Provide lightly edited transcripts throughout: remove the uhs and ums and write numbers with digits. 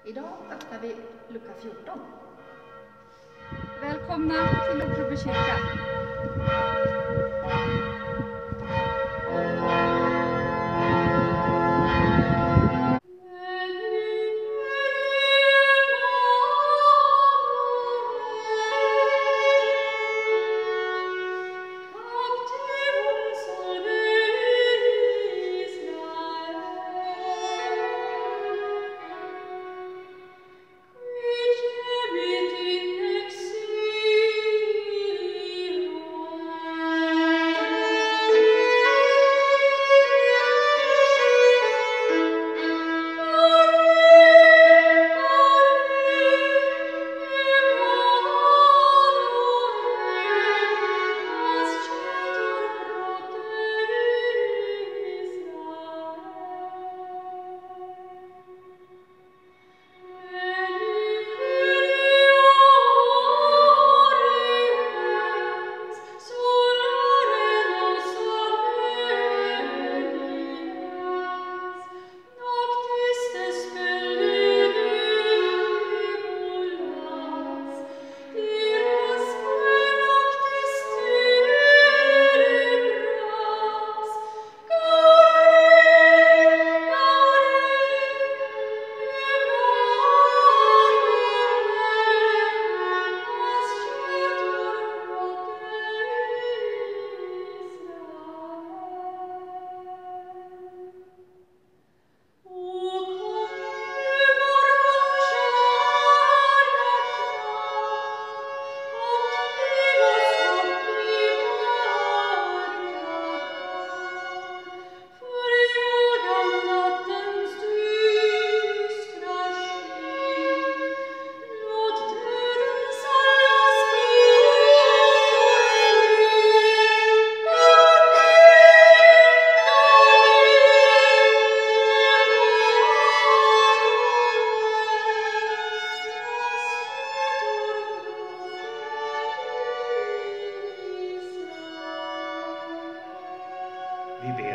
Idag öppnar vi lucka 14. Välkomna till Lokrobe kyrka. Vi ber.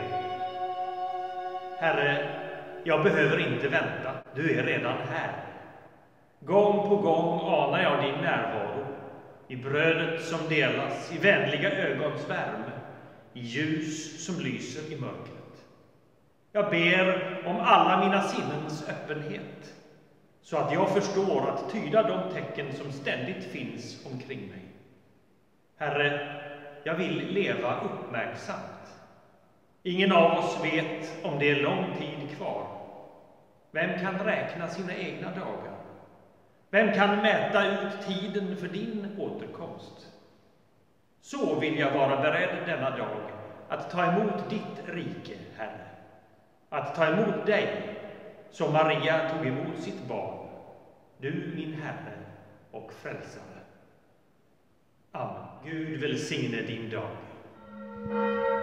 Herre, jag behöver inte vänta. Du är redan här. Gång på gång anar jag din närvaro. I brödet som delas, i vänliga ögons värme, i ljus som lyser i mörkret. Jag ber om alla mina sinnens öppenhet, så att jag förstår att tyda de tecken som ständigt finns omkring mig. Herre, jag vill leva uppmärksamt. Ingen av oss vet om det är lång tid kvar. Vem kan räkna sina egna dagar? Vem kan mäta ut tiden för din återkomst? Så vill jag vara beredd denna dag att ta emot ditt rike, Herre. Att ta emot dig som Maria tog emot sitt barn. Du, min Herre och frälsare. Amen. Gud välsigne din dag.